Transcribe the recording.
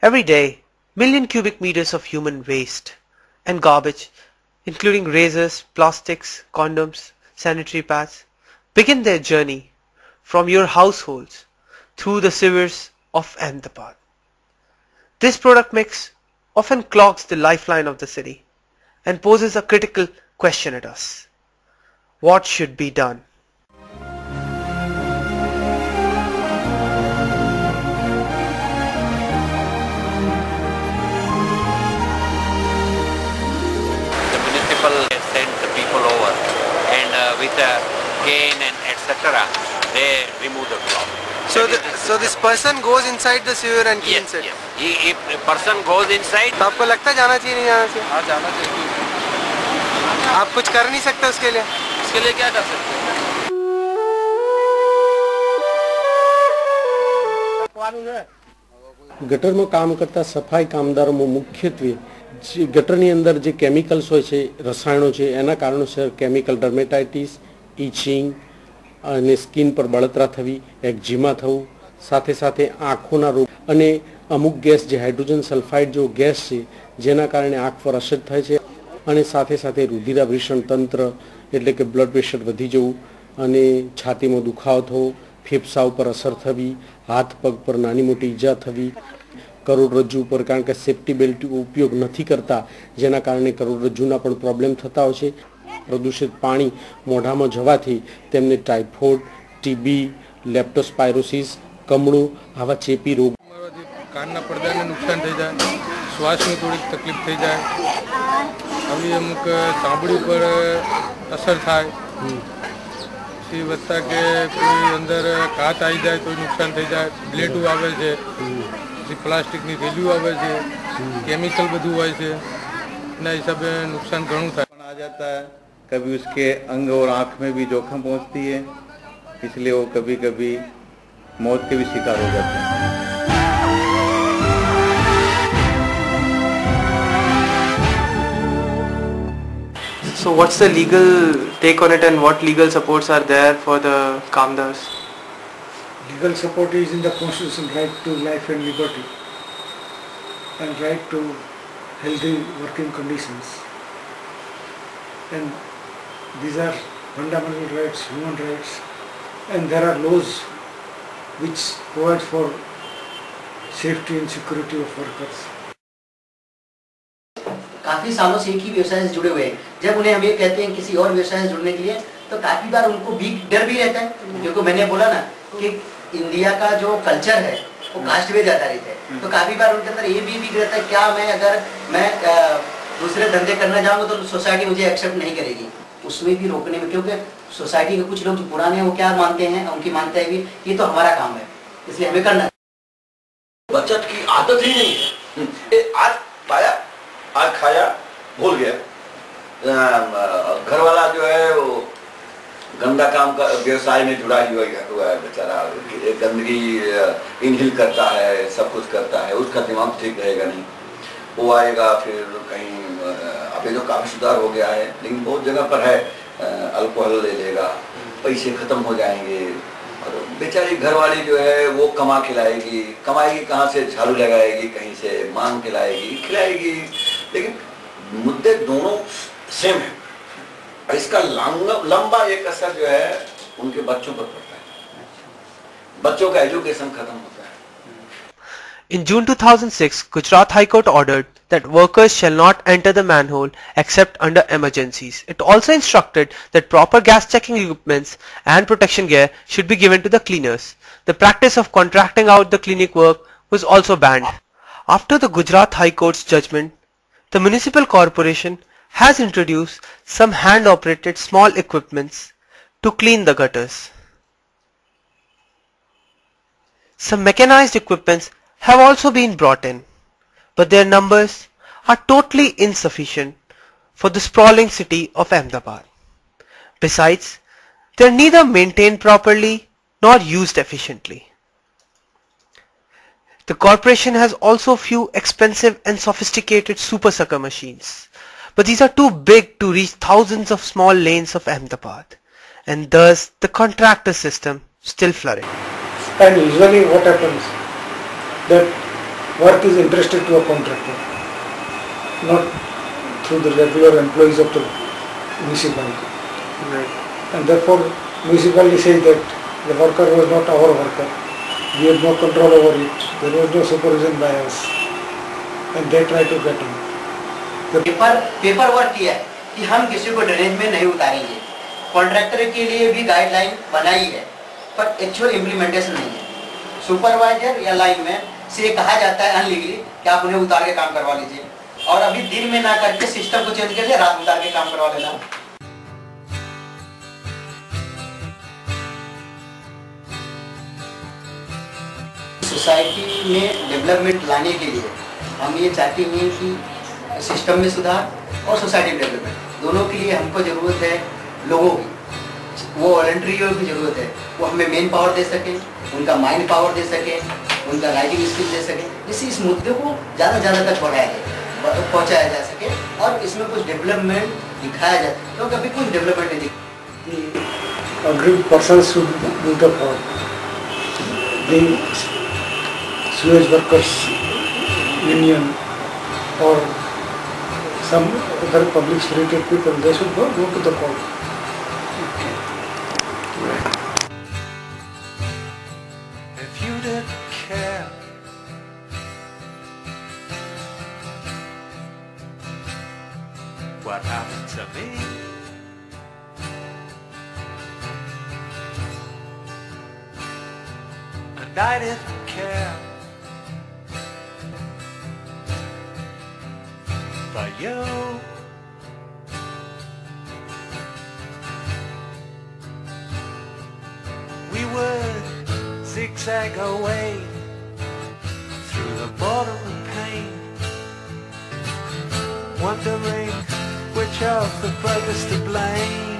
Every day, million cubic meters of human waste and garbage, including razors, plastics, condoms, sanitary pads, begin their journey from your households through the sewers of Ahmedabad. This product mix often clogs the lifeline of the city and poses a critical question at us. What should be done? The municipal sent the people over and with a cane and etc. they remove the clog. So this person goes inside the sewer and cleans it. Yes. If a person goes inside, तो आपको लगता है जाना चाहिए नहीं जाना चाहिए? हाँ जाना चाहिए. आप कुछ कर नहीं सकते उसके लिए? इसके लिए क्या कर सकते हैं? ગટરમાં કામ કરતા સફાઈ કામદારોમાં મુખ્યત્વે ગટરની અંદર જે કેમિકલ્સ હોય છે, રસાયણો છે, એના કારણોસર કેમિકલ ડર્મેટાઇટિસ, ઇચિંગ અને સ્કિન પર બળતરા થવી, એક્ઝિમા થવું, સાથે સાથે આંખોના રોગ અને અમુક ગેસ જે હાઇડ્રોજન સલ્ફાઇડ જેવો ગેસ છે જેના કારણે આંખ પર અસર થાય છે અને સાથે સાથે રુધિરાભિસરણ તંત્ર એટલે કે બ્લડ પ્રેશર વધી જવું અને છાતીમાં દુખાવો થવો, ફેફસા ઉપર અસર થવી, હાથ પગ પર નાની મોટી ઈજા થવી, કરોડરજ્જુ ઉપર કારણ કે સેફ્ટી બેલ્ટ ઉપયોગ નથી કરતા જેના કારણે કરોડરજ્જુના પણ પ્રોબ્લેમ થતા હોય છે. પ્રદૂષિત પાણી મોઢામાં જવાથી તેમને ટાઇફોઇડ, ટીબી, લેપ્ટોસ્પાયરોસિસ, કમળું આવા ચેપી રોગ. કાનના પડદાને નુકસાન થઈ જાય, શ્વાસની થોડીક તકલીફ થઈ જાય, આવી અમુક ચામડી પર અસર થાય, પછી વધતા કે કોઈ અંદર કાચ આવી જાય તો નુકસાન થઈ જાય, બ્લેડો આવે છે, પછી પ્લાસ્ટિકની થેલીઓ આવે છે, કેમિકલ બધું હોય છે, એના હિસાબે નુકસાન ઘણું થાય. आ जाता है, कभी उसके अंग और आँख में भी जोखिम पहुंचती है, इसलिए वो कभी कभी मौत के भी शिकार हो जाते हैं. So what's the legal take on it and what legal supports are there for the Kamdars? Legal support is in the constitution, right to life and liberty and right to healthy working conditions. And these are fundamental rights, human rights, and there are laws which provide for safety and security of workers. काफी सालों से एक ही व्यवसाय से जुड़े हुए हैं. जब उन्हें हम ये कहते हैं किसी और व्यवसाय से जुड़ने के लिए तो काफी बार उनको भी डर भी रहता है, क्योंकि मैंने बोला ना कि इंडिया का जो कल्चर है वो कास्ट बेस्ड आधारित है, तो काफी बार उनके अंदर ये भी रहता है क्या मैं अगर मैं दूसरे धंधे करना चाहूँगा तो सोसाइटी मुझे एक्सेप्ट नहीं करेगी. उसमें भी रोकने में, क्योंकि सोसाइटी के कुछ लोग जो पुराने हैं वो क्या मानते हैं, उनकी मानता है भी ये तो हमारा काम है इसलिए हमें करना. बचत की आदत ही नहीं है. आज पाया, आज खाया, भूल गया. घर वाला जो है वो गंदा काम का व्यवसाय में जुड़ा हुआ है बेचारा, गंदगी इनहेल करता है, सब कुछ करता है, उसका दिमाग ठीक रहेगा नहीं. वो आएगा फिर कहीं, अभी तो काफी सुधार हो गया है लेकिन बहुत जगह पर है, अल्कोहल ले लेगा, पैसे खत्म हो जाएंगे और बेचारी घरवाली जो है वो कमा खिलाएगी, कमाएगी कहाँ से, झाड़ू लगाएगी, कहीं से मांग खिलाएगी, लेकिन मुद्दे दोनों सेम है. इसका लंबा एक असर जो है उनके बच्चों पर पड़ता है, बच्चों का एजुकेशन खत्म होता है. In June 2006, Gujarat High Court ordered that workers shall not enter the manhole except under emergencies. It also instructed that proper gas checking equipments and protection gear should be given to the cleaners. The practice of contracting out the cleaning work was also banned. After the Gujarat High Court's judgment, the municipal corporation has introduced some hand-operated small equipments to clean the gutters. Some mechanized equipments have also been brought in, but their numbers are totally insufficient for the sprawling city of Ahmedabad. Besides, they are neither maintained properly nor used efficiently. The corporation has also few expensive and sophisticated super sucker machines, but these are too big to reach thousands of small lanes of Ahmedabad, and thus the contractor system still flourishes. And usually what happens that work is entrusted to a contractor, not through the regular employees of the municipality. Right. And therefore municipality says that the worker was not our worker. We had no control over it. There was no supervision by us. And they try to get him. Paperwork किया है कि हम किसी को drainage में नहीं उतारेंगे, contractor के लिए भी गाइडलाइन बनाई है, पर एक्चुअल इम्प्लीमेंटेशन नहीं है। सुपरवाइजर या लाइनमैन से कहा जाता है अनलीगली कि आप उन्हें उतार के काम करवा लीजिए, और अभी दिन में ना करके सिस्टम को चेंज कर दिया, रात उतार के काम करवा लेना। सोसाइटी में डेवलपमेंट लाने के लिए हम ये चाहते हैं कि सिस्टम में सुधार और सोसाइटी डेवलपमेंट दोनों के लिए हमको ज़रूरत है लोगों की, वो वॉलंटियरों की ज़रूरत है, वो हमें मेन पावर दे सकें, उनका माइंड पावर दे सकें, उनका राइटिंग स्किल दे सकें, जिससे इस मुद्दे को ज़्यादा तक पहुँचाया जा सके और इसमें कुछ डेवलपमेंट दिखाया जाए, क्योंकि अभी कुछ डेवलपमेंट नहीं दिखा। Agreed persons should do the work. The sewage workers union or some other public spirited people, they should go to the court. If you didn't care, what happened to me? And I didn't care for you. We would zigzag our way through the bodily pain, wondering which of the brothers to blame.